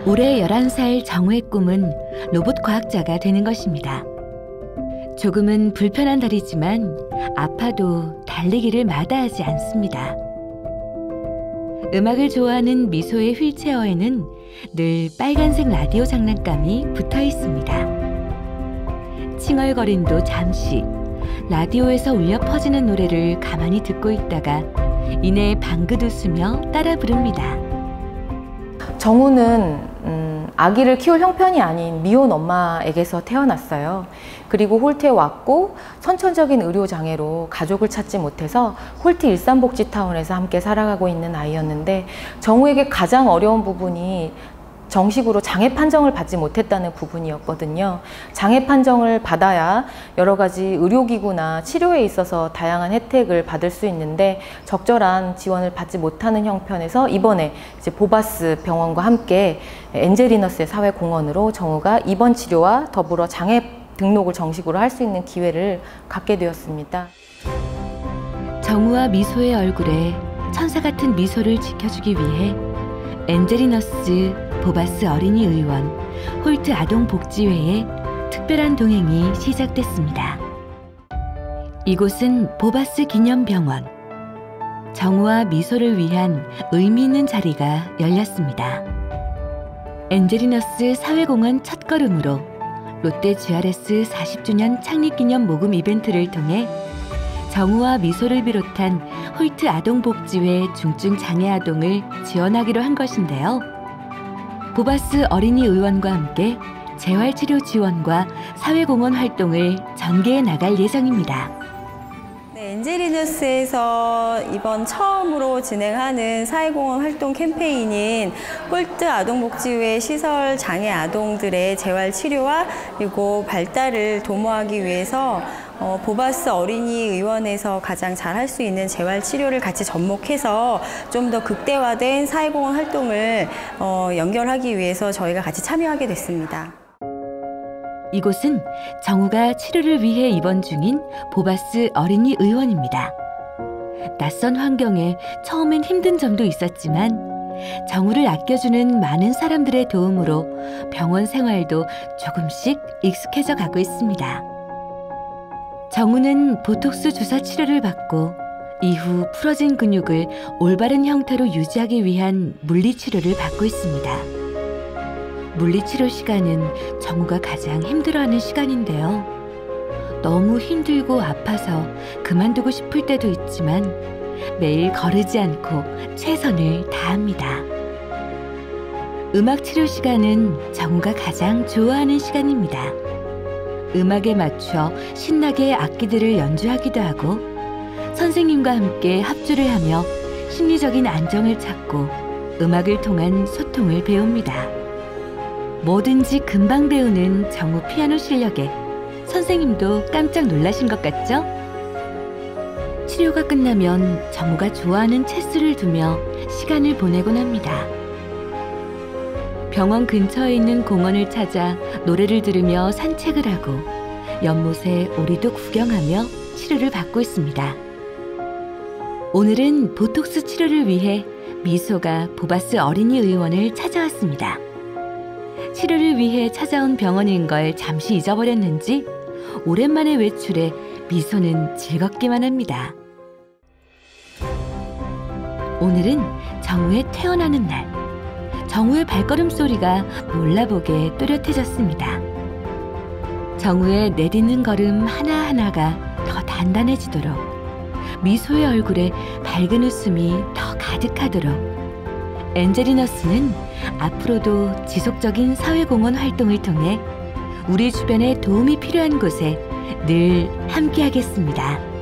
올해 11살 정우의 꿈은 로봇 과학자가 되는 것입니다. 조금은 불편한 다리지만 아파도 달리기를 마다하지 않습니다. 음악을 좋아하는 미소의 휠체어에는 늘 빨간색 라디오 장난감이 붙어 있습니다. 칭얼거림도 잠시, 라디오에서 울려 퍼지는 노래를 가만히 듣고 있다가 이내 방긋 웃으며 따라 부릅니다. 정우는 아기를 키울 형편이 아닌 미혼 엄마에게서 태어났어요. 그리고 홀트에 왔고 선천적인 의료장애로 가족을 찾지 못해서 홀트 일산복지타운에서 함께 살아가고 있는 아이였는데, 정우에게 가장 어려운 부분이 정식으로 장애 판정을 받지 못했다는 부분이었거든요. 장애 판정을 받아야 여러 가지 의료기구나 치료에 있어서 다양한 혜택을 받을 수 있는데 적절한 지원을 받지 못하는 형편에서 이번에 이제 보바스 병원과 함께 엔젤리너스의 사회공헌으로 정우가 입원 치료와 더불어 장애 등록을 정식으로 할 수 있는 기회를 갖게 되었습니다. 정우와 미소의 얼굴에 천사 같은 미소를 지켜주기 위해 엔젤리너스 보바스 어린이 의원 홀트 아동복지회의 특별한 동행이 시작됐습니다. 이곳은 보바스 기념병원. 정우와 미소를 위한 의미 있는 자리가 열렸습니다. 엔젤리너스 사회공헌 첫걸음으로 롯데 GRS 40주년 창립기념 모금 이벤트를 통해 정우와 미소를 비롯한 홀트 아동복지회 중증 장애 아동을 지원하기로 한 것인데요. 보바스 어린이 의원과 함께 재활치료 지원과 사회공헌 활동을 전개해 나갈 예정입니다. 네, 엔젤리너스에서 이번 처음으로 진행하는 사회공헌 활동 캠페인인 홀트 아동복지회 시설 장애 아동들의 재활치료와 그리고 발달을 도모하기 위해서 보바스 어린이 의원에서 가장 잘 할 수 있는 재활치료를 같이 접목해서 좀 더 극대화된 사회공헌 활동을 연결하기 위해서 저희가 같이 참여하게 됐습니다. 이곳은 정우가 치료를 위해 입원 중인 보바스 어린이 의원입니다. 낯선 환경에 처음엔 힘든 점도 있었지만 정우를 아껴주는 많은 사람들의 도움으로 병원 생활도 조금씩 익숙해져 가고 있습니다. 정우는 보톡스 주사 치료를 받고 이후 풀어진 근육을 올바른 형태로 유지하기 위한 물리치료를 받고 있습니다. 물리치료 시간은 정우가 가장 힘들어하는 시간인데요. 너무 힘들고 아파서 그만두고 싶을 때도 있지만 매일 거르지 않고 최선을 다합니다. 음악 치료 시간은 정우가 가장 좋아하는 시간입니다. 음악에 맞춰 신나게 악기들을 연주하기도 하고 선생님과 함께 합주를 하며 심리적인 안정을 찾고 음악을 통한 소통을 배웁니다. 뭐든지 금방 배우는 정우 피아노 실력에 선생님도 깜짝 놀라신 것 같죠? 치료가 끝나면 정우가 좋아하는 체스를 두며 시간을 보내곤 합니다. 병원 근처에 있는 공원을 찾아 노래를 들으며 산책을 하고 연못에 오리도 구경하며 치료를 받고 있습니다. 오늘은 보톡스 치료를 위해 미소가 보바스 어린이 의원을 찾아왔습니다. 치료를 위해 찾아온 병원인 걸 잠시 잊어버렸는지 오랜만에 외출해 미소는 즐겁기만 합니다. 오늘은 정우의 태어나는 날. 정우의 발걸음 소리가 몰라보게 또렷해졌습니다. 정우의 내딛는 걸음 하나하나가 더 단단해지도록, 미소의 얼굴에 밝은 웃음이 더 가득하도록 엔젤리너스는 앞으로도 지속적인 사회공헌 활동을 통해 우리 주변에 도움이 필요한 곳에 늘 함께하겠습니다.